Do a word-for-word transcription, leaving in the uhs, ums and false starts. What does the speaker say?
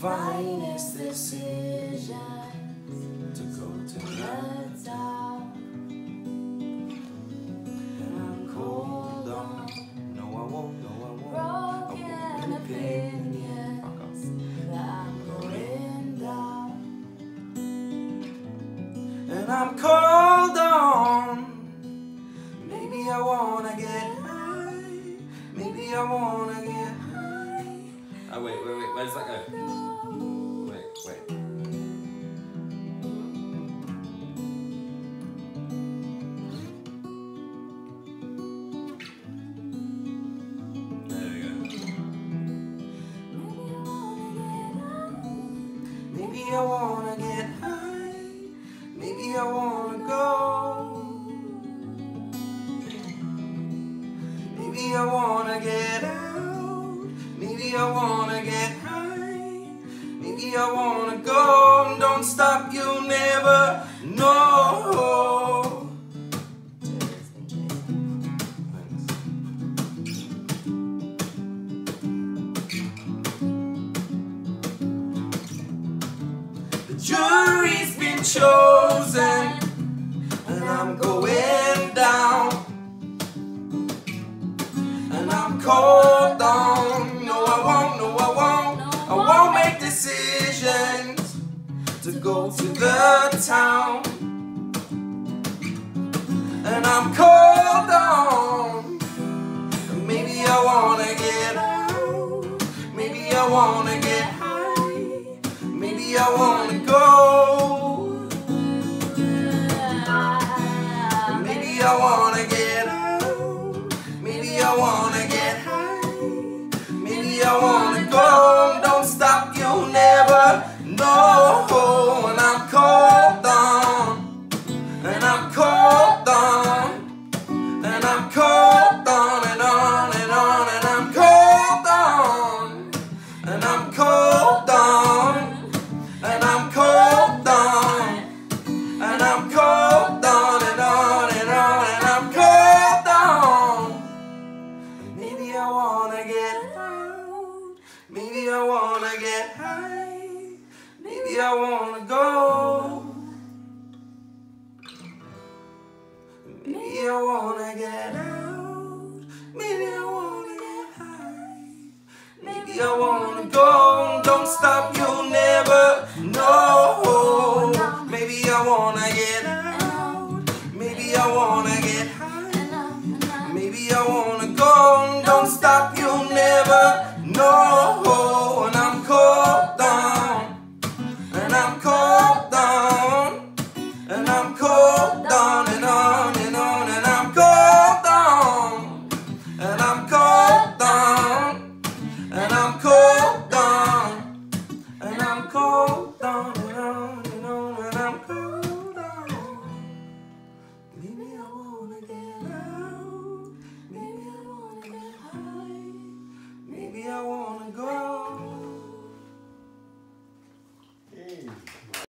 finest decisions to go to the top. And I'm cold on. No, I won't. No, I won't. Broken I won't. opinions that I'm going down. And I'm cold on. Maybe I wanna get high. Maybe I wanna get high. Oh wait, wait, wait. Where does that go? Wait, wait. There we go. Maybe I wanna get high. Maybe I wanna go. Maybe I wanna get out. Maybe I wanna get high. Maybe I wanna go. Don't stop, you'll never know. The jury's been chosen, and I'm going down. And I'm cold on. No, I won't, no, I won't. I won't make decisions to go to the town. And I'm cold on. Maybe I wanna get out. Maybe I wanna get high. Maybe I wanna go. Maybe I wanna get out. Maybe I wanna get high. Maybe I wanna go. Don't stop, you'll never know. And I'm cold on. And I'm cold on. And I'm cold on and on and on. And I'm cold on. And I'm cold on. And I'm cold on. And I'm cold on and on and on. And I'm cold on. Maybe I wanna get out. Maybe I wanna get high. Maybe I wanna go. Maybe I wanna get out. Maybe I wanna get high. Maybe I wanna go. Don't stop.